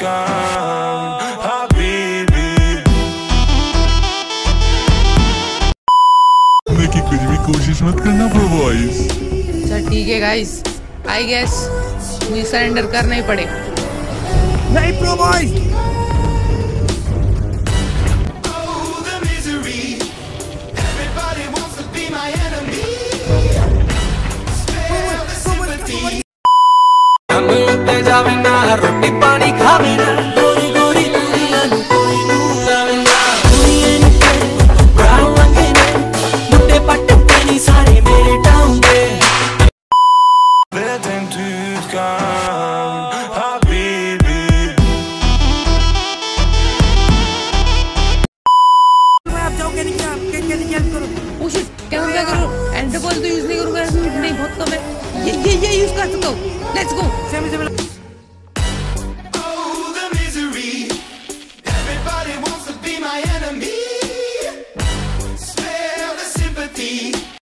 की कुछ भी कोशिश मत करना प्रोबॉइज। अच्छा ठीक है गाइस, आई गेस मुझे सरेंडर करना ही पड़ेगा। नहीं प्रोबॉइज, रोटी पानी खावे ना गोरी गोरी दुनिया नु कोई मुलावे ना दुनिया नु ब्राउन रंगे ने मुट्टे पट्टे तेरी सारे मेरे टाउन पे Letting dude come habibi मैं आप जाओगे नहीं क्या करो? ओ शिट, क्या करूं? एंटर कॉल तो यूज नहीं करूंगा, नहीं बहुत कम है। ये यूज कर सकता हूं। लेट्स गो।